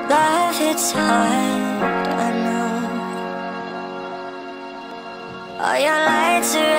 Love, it's hard, I know. All your lights are